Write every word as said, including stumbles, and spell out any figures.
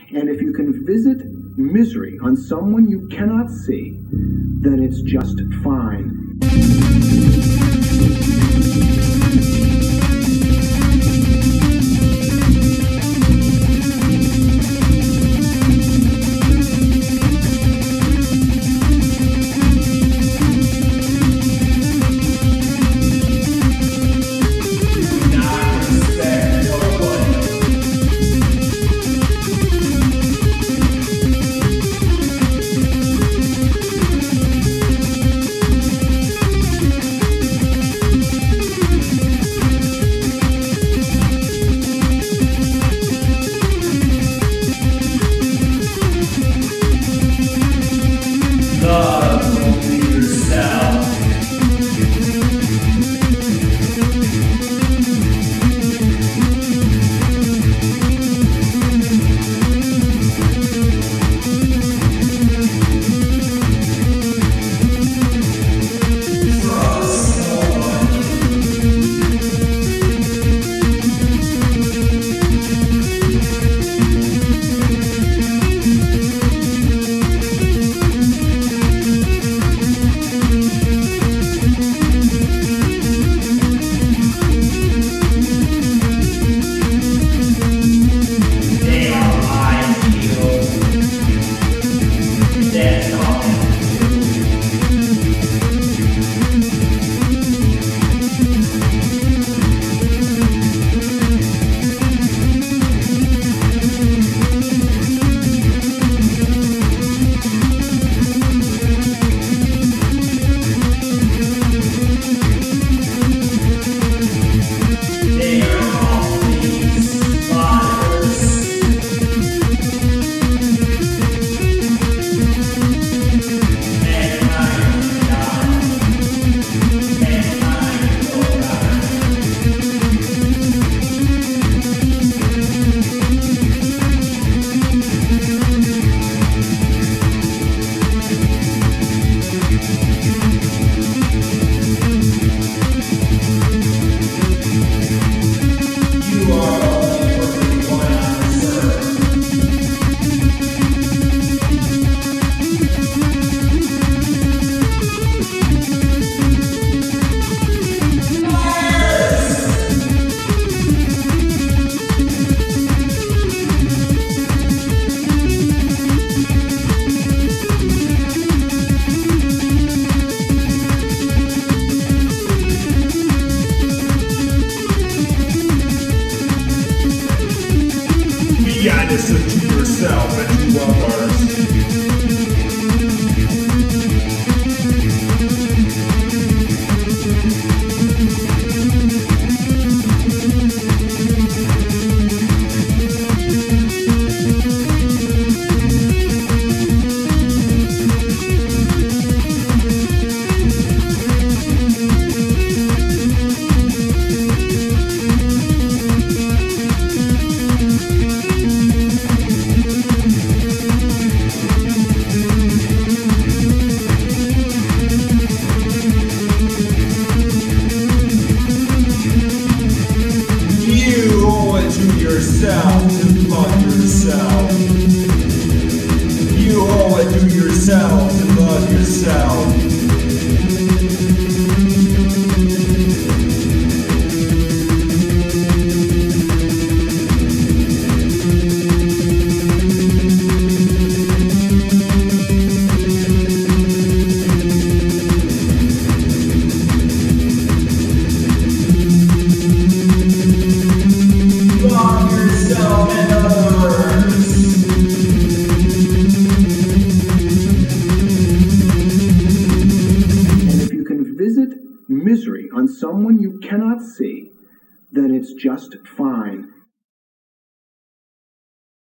And if you can visit misery on someone you cannot see, then it's just fine. Be honest to yourself and to others. You owe it to yourself to love yourself. You owe it to yourself to love yourself. Misery on someone you cannot see, then it's just fine.